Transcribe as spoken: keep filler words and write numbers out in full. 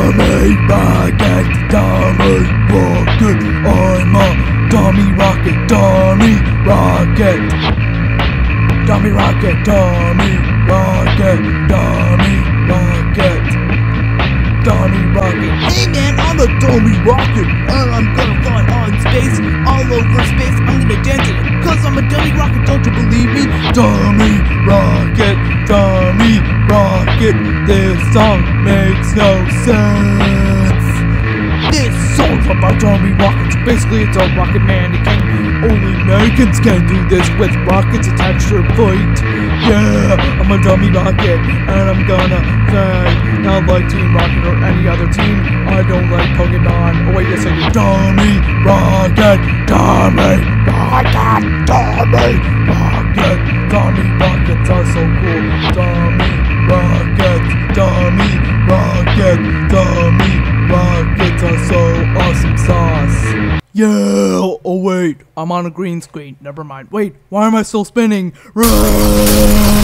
Dummy rocket, dummy rocket, I'm a dummy rocket, dummy rocket. Dummy rocket, dummy rocket, dummy rocket, dummy rocket. Hey man, I'm a dummy rocket, and I'm gonna fly on space, all over space. I'm gonna dance it, cause I'm a dummy rocket, don't you believe me? Dummy rocket, dummy rocket, this song makes no sense. This song's about dummy rockets, basically it's a rocket man. It can, only Americans can do this with rockets attached to their plate. Yeah, I'm a dummy rocket, and I'm gonna fly. Not like Team Rocket or any other team. I don't like Pokemon. Oh wait, yes I do. Dummy rocket, dummy rocket, dummy rocket, dummy rockets are so cool. Dummy rockets, dummy rocket, dummy rockets are so awesome sauce. Yeah. Oh wait, I'm on a green screen. Never mind. Wait, why am I still spinning? Run!